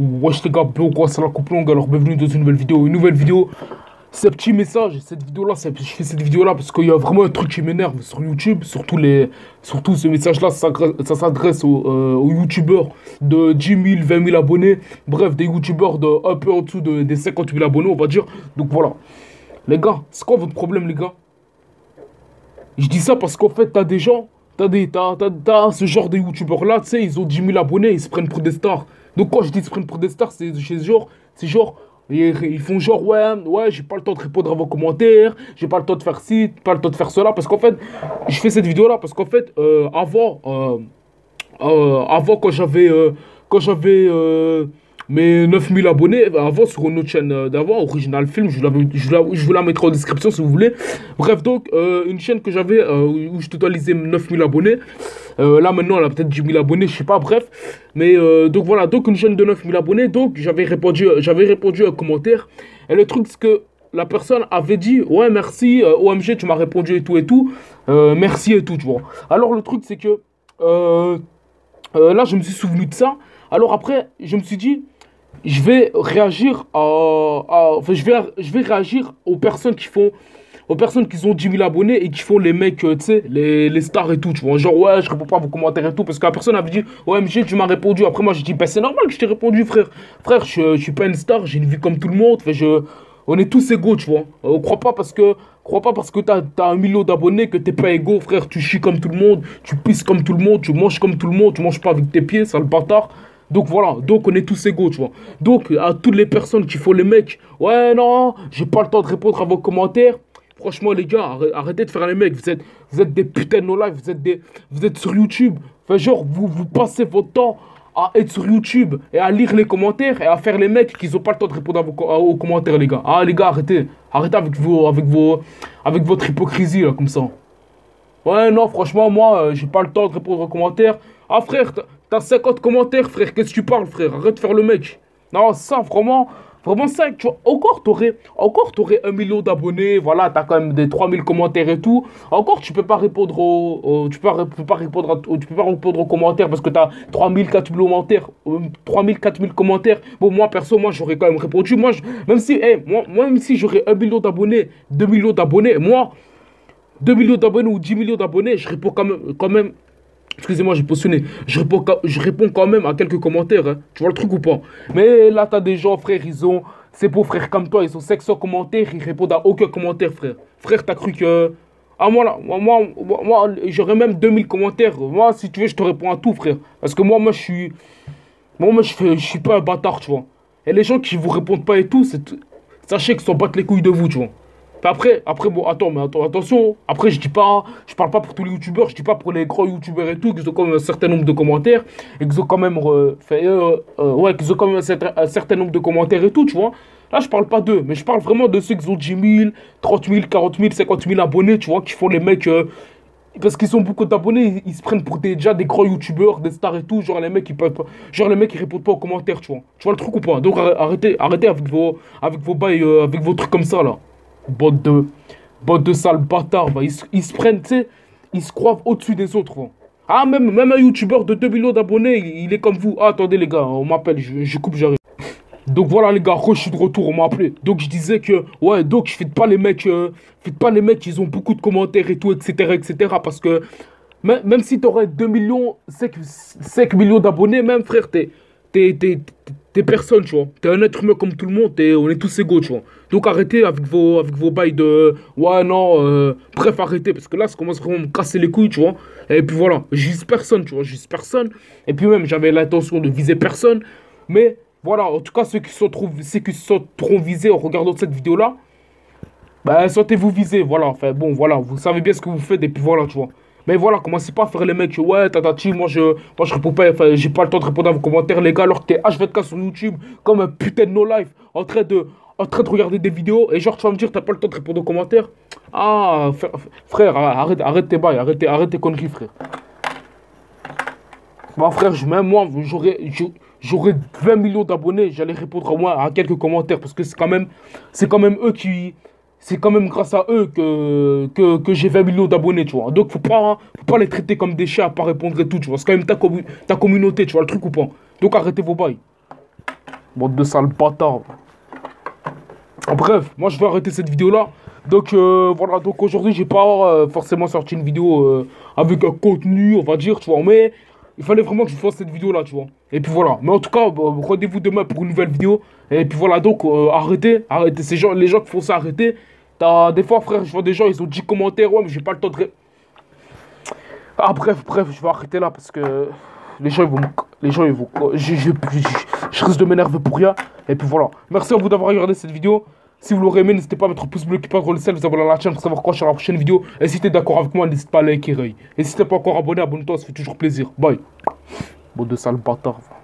Wesh les gars, quoi, c'est la coupe longue, alors bienvenue dans une nouvelle vidéo. Une nouvelle vidéo, c'est un petit message, cette vidéo-là, je fais cette vidéo-là parce qu'il y a vraiment un truc qui m'énerve sur YouTube, surtout ce message-là, ça s'adresse aux youtubeurs de 10 000, 20 000 abonnés, bref, des youtubeurs de un peu en dessous des 50 000 abonnés, on va dire. Donc voilà. Les gars, c'est quoi votre problème, les gars? Je dis ça parce qu'en fait, t'as des gens, t'as ce genre de youtubeurs-là, tu sais, ils ont 10 000 abonnés, ils se prennent pour des stars. Donc quand je dis se prennent pour des stars, c'est genre, ils font genre, ouais, j'ai pas le temps de répondre à vos commentaires, j'ai pas le temps de faire ci, pas le temps de faire cela, parce qu'en fait, je fais cette vidéo-là parce qu'en fait, avant quand j'avais mes 9000 abonnés, avant sur une autre chaîne d'avant, Original Film, je vous la mettrai en description si vous voulez. Bref, donc, une chaîne que j'avais où je totalisais 9000 abonnés. Là maintenant, elle a peut-être 10 000 abonnés, je sais pas, bref. Mais donc voilà, donc une chaîne de 9000 abonnés. Donc j'avais répondu à un commentaire. Et le truc, c'est que la personne avait dit, ouais, merci, OMG, tu m'as répondu et tout, merci et tout, tu vois. Alors le truc, c'est que là, je me suis souvenu de ça. Alors après, je me suis dit, je vais réagir enfin, je vais réagir aux personnes qui ont 10 000 abonnés et qui font les mecs, tu sais, les stars et tout, tu vois. Genre, ouais, je réponds pas à vos commentaires et tout, parce que la personne avait dit, ouais, MG, tu m'as répondu. Après, moi, j'ai dit, bah, c'est normal que je t'ai répondu, frère. Frère, je suis pas une star, j'ai une vie comme tout le monde. Fait, on est tous égaux, tu vois. Crois pas parce que t'as 1 million d'abonnés que t'es pas égaux, frère. Tu chies comme tout le monde, tu pisses comme tout le monde, tu manges comme tout le monde, tu manges pas avec tes pieds, sale bâtard. Donc voilà, donc on est tous égaux, tu vois. Donc à toutes les personnes qui font les mecs, ouais, non, j'ai pas le temps de répondre à vos commentaires. Franchement, les gars, arrêtez de faire les mecs. Vous êtes des putains de no life, vous êtes sur YouTube. Enfin, genre, vous passez votre temps à être sur YouTube et à lire les commentaires et à faire les mecs qui n'ont pas le temps de répondre aux commentaires, les gars. Ah, les gars, arrêtez. Arrêtez avec votre hypocrisie, là, comme ça. Ouais, non, franchement, moi, j'ai pas le temps de répondre aux commentaires. Ah, frère, t'as 50 commentaires, frère. Qu'est-ce que tu parles, frère? Arrête de faire le mec. Non, ça, vraiment ça, tu vois. Encore, t'aurais 1 million d'abonnés. Voilà, t'as quand même des 3000 commentaires et tout. Encore, tu peux pas répondre tu peux pas répondre aux commentaires parce que t'as 3000, 4000 commentaires. 3000, 4000 commentaires. Bon, moi, perso, moi, j'aurais quand même répondu. Même si j'aurais 1 million d'abonnés, 2 millions d'abonnés, moi, 2 millions d'abonnés ou 10 millions d'abonnés, je réponds quand même. Excusez-moi, j'ai positionné. Je réponds quand même à quelques commentaires. Hein. Tu vois le truc ou pas? Mais là, t'as des gens, frère, ces beaux frères comme toi, ils ont 500 commentaires, ils répondent à aucun commentaire, frère. Frère, t'as cru que. Ah, moi j'aurais même 2000 commentaires. Moi, si tu veux, je te réponds à tout, frère. Parce que moi, je suis. Je suis pas un bâtard, tu vois. Et les gens qui vous répondent pas et tout, sachez qu'ils s'en battent les couilles de vous, tu vois. Après, bon, attention. Après, je parle pas pour tous les youtubeurs, je dis pas pour les gros youtubeurs et tout, qu'ils ont quand même un certain nombre de commentaires, et qu'ils ont quand même qu'ils ont quand même un certain nombre de commentaires et tout, tu vois. Là, je parle pas d'eux, mais je parle vraiment de ceux qui ont 10 000, 30 000, 40 000, 50 000 abonnés, tu vois, qui font les mecs, parce qu'ils ont beaucoup d'abonnés, ils se prennent pour déjà des gros youtubeurs, des stars et tout, genre les mecs, ils répondent pas aux commentaires, tu vois. Tu vois le truc ou pas? Donc arrêtez avec vos bails, avec vos trucs comme ça, là. Bande de sales bâtards, va. Ils se prennent, tu sais, ils se croient au-dessus des autres, va. Ah, même un youtubeur de 2 millions d'abonnés, il est comme vous. Ah, attendez, les gars, on m'appelle, je coupe, j'arrive. Donc voilà, les gars, je suis de retour, on m'a appelé. Donc je disais que, ouais, donc faites pas les mecs, ils ont beaucoup de commentaires et tout, etc. Parce que même si t'aurais 2 millions, 5 millions d'abonnés, même, frère, t'es personne, tu vois. T'es un être humain comme tout le monde, on est tous égaux, tu vois. Donc arrêtez avec vos bails de... Ouais, non, bref, arrêtez, parce que là, ça commence vraiment à me casser les couilles, tu vois. Et puis voilà, je vise personne, tu vois, je vise personne. Et puis même, j'avais l'intention de viser personne. Mais voilà, en tout cas, ceux qui se sont trop visés en regardant cette vidéo-là, bah, sentez-vous visés, voilà. Enfin, bon, voilà, vous savez bien ce que vous faites, et puis voilà, tu vois. Mais voilà, commencez pas à faire les mecs, ouais, tatati, moi je réponds pas, enfin, j'ai pas le temps de répondre à vos commentaires, les gars, alors que t'es H24 sur YouTube, comme un putain de no-life, en train de regarder des vidéos, et genre tu vas me dire, t'as pas le temps de répondre aux commentaires. Ah, frère, arrête tes bails, arrête tes conneries, frère. Moi, frère, même moi, j'aurais 20 millions d'abonnés, j'allais répondre au moins à quelques commentaires, parce que c'est quand même eux qui... C'est quand même grâce à eux que j'ai 20 millions d'abonnés, tu vois. Donc, faut pas les traiter comme des chiens à pas répondre et tout, tu vois. C'est quand même ta communauté, tu vois, le truc ou pas. Donc, arrêtez vos bails. Bande de sales bâtards. Bref, moi je vais arrêter cette vidéo là. Donc voilà, donc aujourd'hui j'ai pas forcément sorti une vidéo avec un contenu, on va dire, tu vois, mais il fallait vraiment que je fasse cette vidéo là, tu vois. Et puis voilà, mais en tout cas, rendez-vous demain pour une nouvelle vidéo. Et puis voilà, donc arrêtez, ces gens, les gens qui font ça, arrêtez. Des fois, frère, je vois des gens, ils ont 10 commentaires, ouais, mais j'ai pas le temps de. Ah bref, je vais arrêter là parce que les gens ils vont, je risque de m'énerver pour rien. Et puis voilà. Merci à vous d'avoir regardé cette vidéo. Si vous l'aurez aimé, n'hésitez pas à mettre un pouce bleu qui parle le sel, vous abonner à la chaîne pour savoir quoi sur la prochaine vidéo. Et si t'es d'accord avec moi, n'hésite pas à liker. Et si t'es pas encore abonné, abonne-toi, ça fait toujours plaisir. Bye. Bon de sale bâtard.